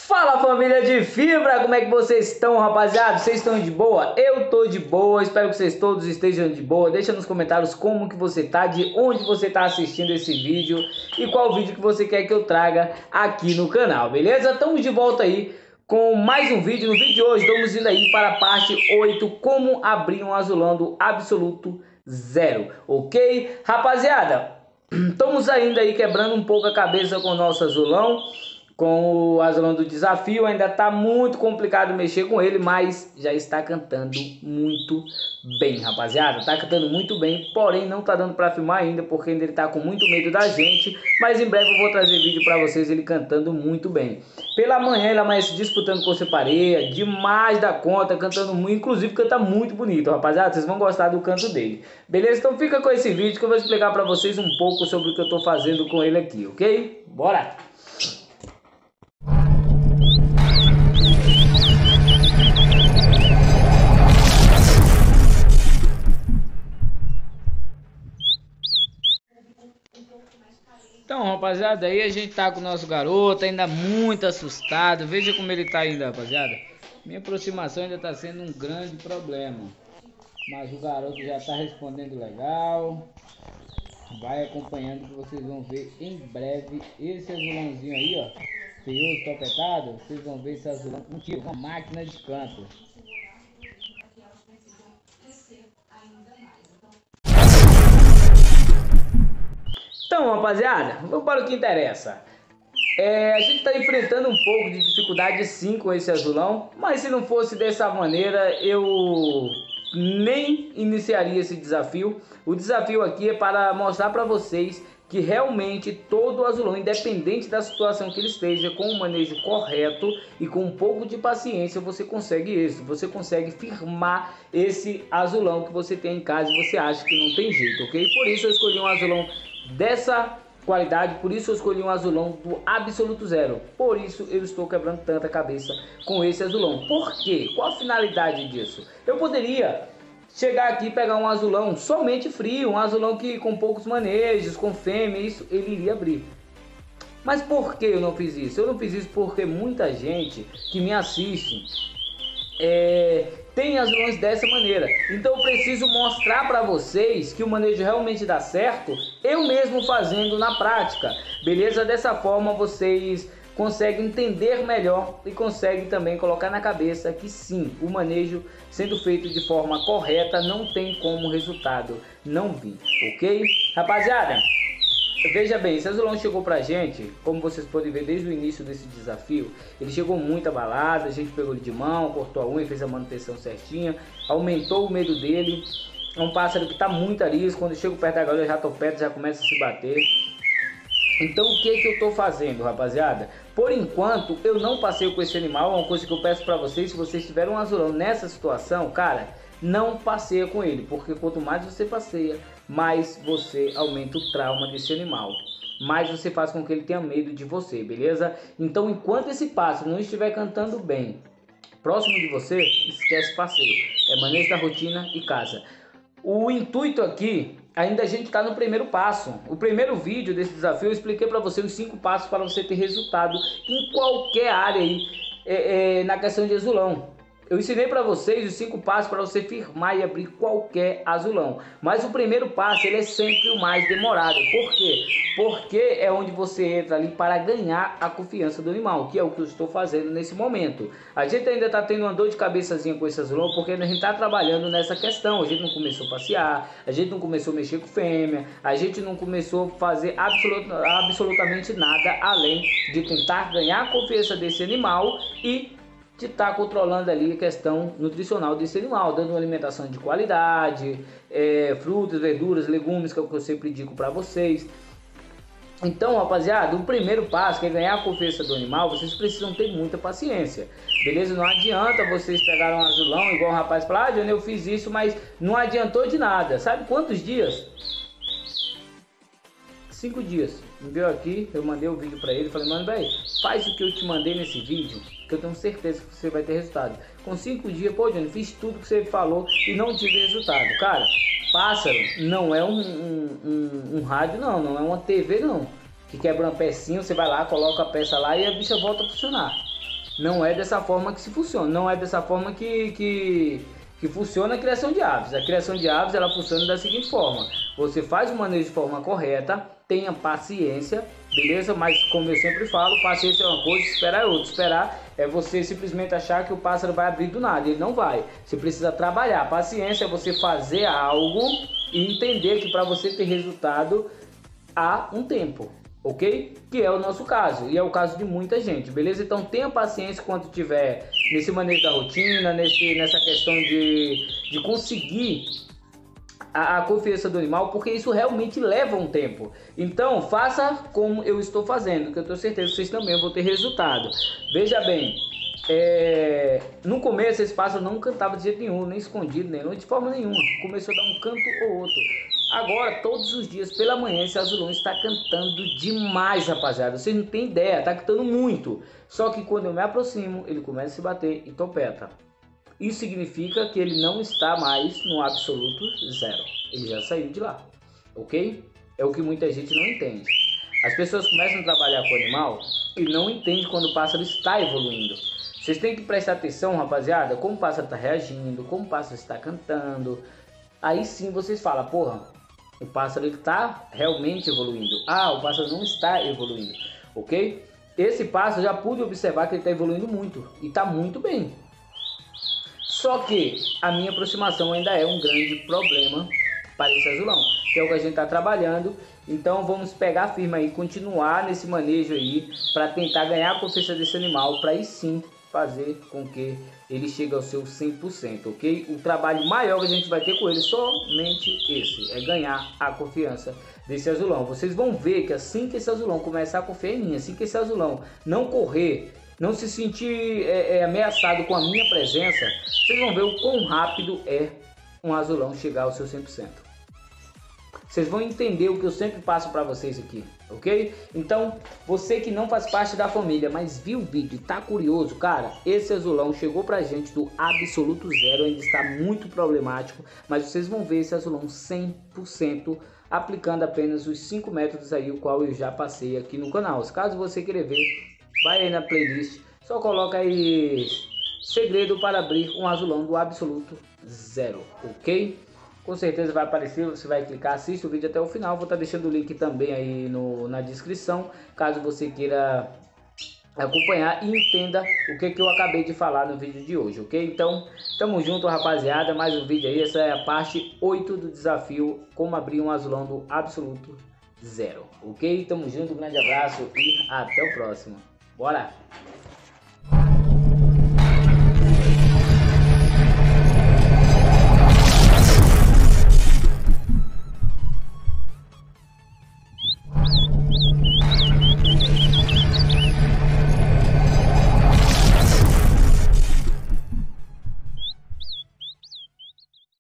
Fala, família de fibra, como é que vocês estão, rapaziada? Vocês estão de boa? Eu tô de boa, espero que vocês todos estejam de boa. Deixa nos comentários como que você tá, de onde você tá assistindo esse vídeo e qual vídeo que você quer que eu traga aqui no canal, beleza? Estamos de volta aí com mais um vídeo. No vídeo de hoje estamos indo aí para a parte 8, como abrir um azulão do Absoluto Zero, ok? Rapaziada, estamos ainda aí quebrando um pouco a cabeça com o nosso azulão. Com o azulão do desafio, ainda tá muito complicado mexer com ele, mas já está cantando muito bem, rapaziada. Tá cantando muito bem, porém não tá dando pra filmar ainda, porque ainda ele tá com muito medo da gente. Mas em breve eu vou trazer vídeo pra vocês, ele cantando muito bem. Pela manhã ele amanhece disputando com separeia, demais da conta, cantando muito, inclusive canta muito bonito, rapaziada. Vocês vão gostar do canto dele, beleza? Então fica com esse vídeo que eu vou explicar pra vocês um pouco sobre o que eu tô fazendo com ele aqui, ok? Bora! Então, rapaziada, aí a gente tá com o nosso garoto, ainda muito assustado. Veja como ele tá ainda, rapaziada. Minha aproximação ainda tá sendo um grande problema. Mas o garoto já tá respondendo legal. Vai acompanhando que vocês vão ver em breve esse azulãozinho aí, ó. Feioso, topetado. Vocês vão ver esse azulão com tiro, uma máquina de canto. Então, rapaziada, vamos para o que interessa. A gente está enfrentando um pouco de dificuldade sim com esse azulão, mas se não fosse dessa maneira, eu nem iniciaria esse desafio. O desafio aqui é para mostrar para vocês que realmente todo azulão, independente da situação que ele esteja, com o manejo correto e com um pouco de paciência, você consegue isso. Você consegue firmar esse azulão que você tem em casa e você acha que não tem jeito, ok? Por isso eu escolhi um azulão dessa qualidade, por isso eu escolhi um azulão do Absoluto Zero. Por isso eu estou quebrando tanta cabeça com esse azulão. Por quê? Qual a finalidade disso? Eu poderia chegar aqui e pegar um azulão somente frio, um azulão que com poucos manejos, com fêmea, isso ele iria abrir. Mas por que eu não fiz isso? Eu não fiz isso porque muita gente que me assiste tem azulões dessa maneira. Então eu preciso mostrar para vocês que o manejo realmente dá certo, eu mesmo fazendo na prática, beleza? Dessa forma vocês conseguem entender melhor e conseguem também colocar na cabeça que sim, o manejo sendo feito de forma correta não tem como resultado não vir, ok? Rapaziada, veja bem, esse azulão chegou pra gente, como vocês podem ver desde o início desse desafio, ele chegou muito abalado, a gente pegou ele de mão, cortou a unha, fez a manutenção certinha, aumentou o medo dele. É um pássaro que tá muito arisco, quando eu chego perto da gaiola já tô perto, já começa a se bater. Então o que eu tô fazendo, rapaziada? Por enquanto eu não passeio com esse animal, é uma coisa que eu peço pra vocês, se vocês tiverem um azulão nessa situação, cara, não passeia com ele, porque quanto mais você passeia, mais você aumenta o trauma desse animal, mais você faz com que ele tenha medo de você, beleza? Então enquanto esse pássaro não estiver cantando bem próximo de você, esquece passeio, é manejo da rotina e casa. O intuito aqui, ainda a gente está no primeiro passo. O primeiro vídeo desse desafio eu expliquei para você os 5 passos para você ter resultado em qualquer área aí, na questão de azulão. Eu ensinei para vocês os 5 passos para você firmar e abrir qualquer azulão. Mas o primeiro passo ele é sempre o mais demorado. Por quê? Porque é onde você entra ali para ganhar a confiança do animal, que é o que eu estou fazendo nesse momento. A gente ainda está tendo uma dor de cabeçazinha com esse azulão, porque a gente está trabalhando nessa questão. A gente não começou a passear, a gente não começou a mexer com fêmea, a gente não começou a fazer absolutamente nada além de tentar ganhar a confiança desse animal e de estar controlando ali a questão nutricional desse animal, dando uma alimentação de qualidade, frutas, verduras, legumes, que é o que eu sempre digo para vocês. Então, rapaziada, o primeiro passo, que é ganhar a confiança do animal, vocês precisam ter muita paciência, beleza? Não adianta vocês pegarem um azulão, igual o rapaz falar, ah, Johnny, eu fiz isso, mas não adiantou de nada. Sabe quantos dias? 5 dias. Me veio aqui, eu mandei o vídeo pra ele, falei, mano, velho, faz o que eu te mandei nesse vídeo, que eu tenho certeza que você vai ter resultado. Com 5 dias, pô, Johnny, fiz tudo que você falou e não tive resultado. Cara, pássaro não é um rádio, não é uma TV, não. Que quebra uma pecinha, você vai lá, coloca a peça lá e a bicha volta a funcionar. Não é dessa forma que se funciona, não é dessa forma que funciona a criação de aves. A criação de aves, ela funciona da seguinte forma: você faz o manejo de forma correta, tenha paciência, beleza? Mas como eu sempre falo, paciência é uma coisa, esperar é outra. Esperar é você simplesmente achar que o pássaro vai abrir do nada, ele não vai. Você precisa trabalhar. Paciência é você fazer algo e entender que para você ter resultado há um tempo, ok? Que é o nosso caso, e é o caso de muita gente, beleza? Então tenha paciência quando tiver nesse manejo da rotina, nessa questão de conseguir a confiança do animal, porque isso realmente leva um tempo. Então faça como eu estou fazendo, que eu tenho certeza que vocês também vão ter resultado. Veja bem, no começo esse pássaro não cantava de jeito nenhum, nem escondido, nem de forma nenhuma. Começou a dar um canto ou outro. Agora, todos os dias pela manhã, esse azulão está cantando demais, rapaziada. Vocês não tem ideia, está cantando muito. Só que quando eu me aproximo, ele começa a se bater e topeta. Isso significa que ele não está mais no absoluto zero. Ele já saiu de lá, ok? É o que muita gente não entende. As pessoas começam a trabalhar com o animal e não entendem quando o pássaro está evoluindo. Vocês têm que prestar atenção, rapaziada, como o pássaro está reagindo, como o pássaro está cantando. Aí sim vocês falam, porra, o pássaro está realmente evoluindo. Ah, o pássaro não está evoluindo, ok? Esse pássaro já pude observar que ele está evoluindo muito e está muito bem. Só que a minha aproximação ainda é um grande problema para esse azulão, que é o que a gente está trabalhando. Então vamos pegar firme aí, continuar nesse manejo aí, para tentar ganhar a confiança desse animal, para aí sim fazer com que ele chegue ao seu 100%, ok? O trabalho maior que a gente vai ter com ele somente esse, é ganhar a confiança desse azulão. Vocês vão ver que assim que esse azulão começar a confiar em mim, assim que esse azulão não correr, não se sentir ameaçado com a minha presença, vocês vão ver o quão rápido é um azulão chegar ao seu 100%. Vocês vão entender o que eu sempre passo para vocês aqui, ok? Então, você que não faz parte da família, mas viu o vídeo e tá curioso, cara, esse azulão chegou pra gente do absoluto zero, ainda está muito problemático, mas vocês vão ver esse azulão 100% aplicando apenas os 5 métodos aí, o qual eu já passei aqui no canal. Caso você queira ver, vai aí na playlist, só coloca aí segredo para abrir um azulão do absoluto zero, ok? Com certeza vai aparecer, você vai clicar, assiste o vídeo até o final. Vou estar deixando o link também aí na descrição, caso você queira acompanhar e entenda o que eu acabei de falar no vídeo de hoje, ok? Então, tamo junto, rapaziada, mais um vídeo aí. Essa é a parte 8 do desafio, como abrir um azulão do absoluto zero, ok? Tamo junto, um grande abraço e até o próximo. Bora!